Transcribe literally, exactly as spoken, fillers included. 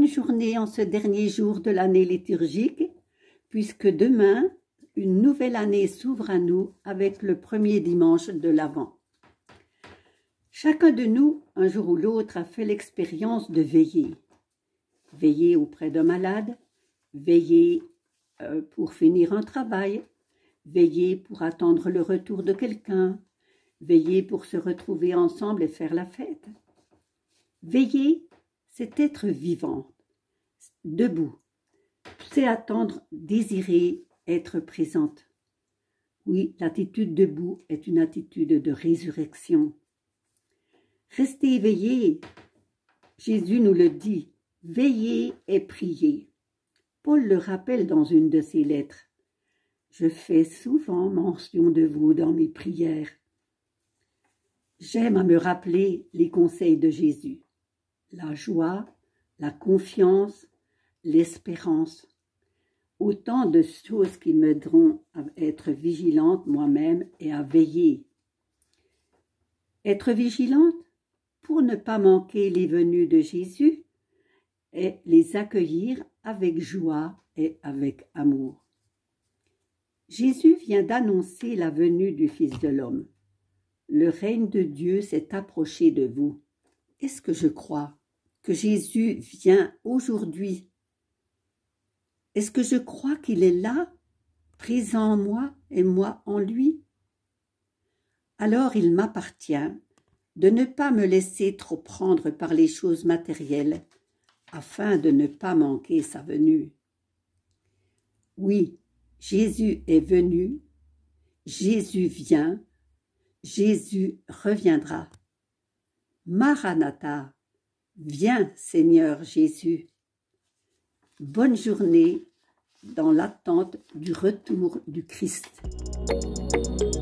bonne journée en ce dernier jour de l'année liturgique, puisque demain, une nouvelle année s'ouvre à nous avec le premier dimanche de l'Avent. Chacun de nous, un jour ou l'autre, a fait l'expérience de veiller. Veiller auprès d'un malade, veiller euh, pour finir un travail, veiller pour attendre le retour de quelqu'un, veiller pour se retrouver ensemble et faire la fête. Veiller, c'est être vivant, debout, c'est attendre, désirer, être présente. Oui, l'attitude debout est une attitude de résurrection. Restez éveillés, Jésus nous le dit, veillez et priez. Paul le rappelle dans une de ses lettres. Je fais souvent mention de vous dans mes prières. J'aime à me rappeler les conseils de Jésus. La joie, la confiance, l'espérance. Autant de choses qui m'aideront à être vigilante moi-même et à veiller. Être vigilante pour ne pas manquer les venues de Jésus et les accueillir avec joie et avec amour. Jésus vient d'annoncer la venue du Fils de l'homme. Le règne de Dieu s'est approché de vous. Est-ce que je crois que Jésus vient aujourd'hui? Est-ce que je crois qu'il est là, présent en moi et moi en lui? Alors il m'appartient de ne pas me laisser trop prendre par les choses matérielles, afin de ne pas manquer sa venue. Oui, Jésus est venu, Jésus vient, Jésus reviendra. Maranatha, viens Seigneur Jésus. Bonne journée dans l'attente du retour du Christ.